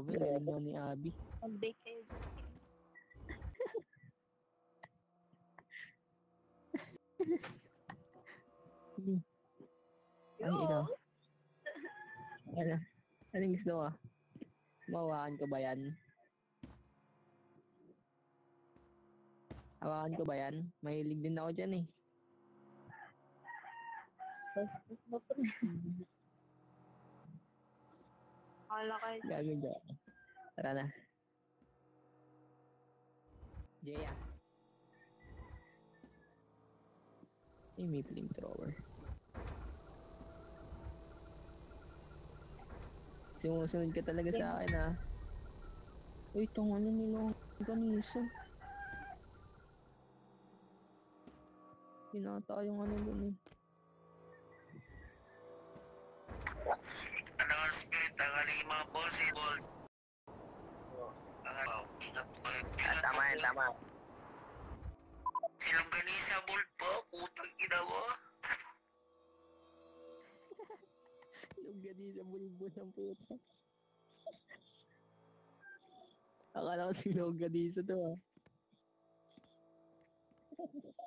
Grabe, galing nga ni Abby. Mag-bake kayo dyan. Ay, ikaw. Ano? Anong gusto ka? Mahawakan ko ba yan? Hawakan ko ba yan? Mahilig din ako dyan eh. Kala kayo. Gagawin ko. Tara na. Jaya. May flamethrower. Sumusunod ka talaga sa akin ha. Uy, itong ano nila ganisa. Pinata yung ano dun eh. Ano ang spirit ang aling mga possible? Ingat po kayo. Tama yan, tama. Silang ganisa bolt po, putang ina mo. Yung ganisa bulbul ng puta. Akala ko si Longganisa to ah.